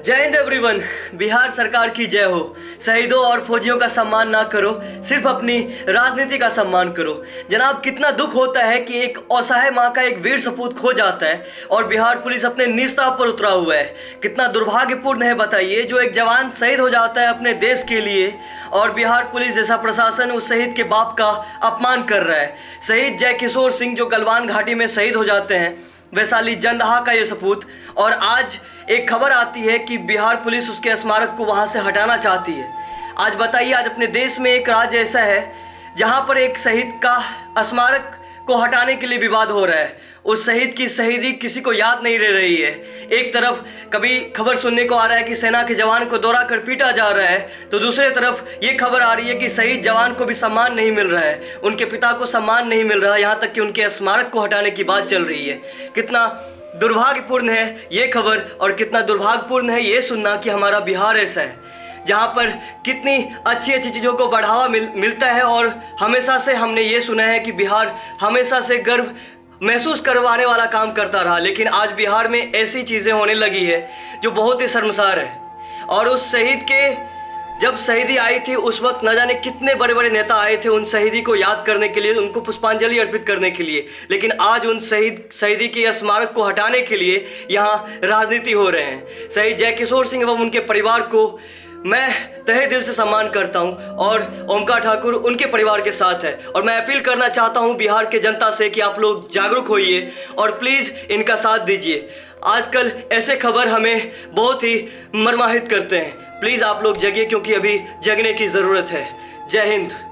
जय हिंद एवरीवन। बिहार सरकार की जय हो। शहीदों और फौजियों का सम्मान ना करो, सिर्फ अपनी राजनीति का सम्मान करो। जनाब, कितना दुख होता है कि एक असहाय माँ का एक वीर सपूत खो जाता है और बिहार पुलिस अपने निस्तार पर उतरा हुआ है। कितना दुर्भाग्यपूर्ण है बताइए, जो एक जवान शहीद हो जाता है अपने देश के लिए और बिहार पुलिस जैसा प्रशासन उस शहीद के बाप का अपमान कर रहा है। शहीद जय किशोर सिंह जो गलवान घाटी में शहीद हो जाते हैं, वैशाली जंदहा का ये सपूत, और आज एक खबर आती है कि बिहार पुलिस उसके स्मारक को वहां से हटाना चाहती है। आज बताइए, आज अपने देश में एक राज्य ऐसा है जहां पर एक शहीद का स्मारक को हटाने के लिए विवाद हो रहा है। उस शहीद की शहीदी किसी को याद नहीं रह रही है। एक तरफ कभी खबर सुनने को आ रहा है कि सेना के जवान को दौड़ा कर पीटा जा रहा है, तो दूसरी तरफ ये खबर आ रही है कि शहीद जवान को भी सम्मान नहीं मिल रहा है, उनके पिता को सम्मान नहीं मिल रहा है, यहाँ तक कि उनके स्मारक को हटाने की बात चल रही है। कितना दुर्भाग्यपूर्ण है ये खबर और कितना दुर्भाग्यपूर्ण है ये सुनना कि हमारा बिहार ऐसा है जहाँ पर कितनी अच्छी अच्छी चीज़ों को बढ़ावा मिलता है। और हमेशा से हमने ये सुना है कि बिहार हमेशा से गर्व महसूस करवाने वाला काम करता रहा, लेकिन आज बिहार में ऐसी चीज़ें होने लगी है जो बहुत ही शर्मसार है। और उस शहीद के जब शहीदी आई थी उस वक्त न जाने कितने बड़े बड़े नेता आए थे उन शहीदी को याद करने के लिए, उनको पुष्पांजलि अर्पित करने के लिए, लेकिन आज उन शहीदी के स्मारक को हटाने के लिए यहाँ राजनीति हो रहे हैं। शहीद जय किशोर सिंह एवं उनके परिवार को मैं तहे दिल से सम्मान करता हूं और ओमकार ठाकुर उनके परिवार के साथ है। और मैं अपील करना चाहता हूं बिहार के जनता से कि आप लोग जागरूक होइए और प्लीज़ इनका साथ दीजिए। आजकल ऐसे खबर हमें बहुत ही मर्माहित करते हैं। प्लीज़ आप लोग जगिए, क्योंकि अभी जगने की ज़रूरत है। जय हिंद।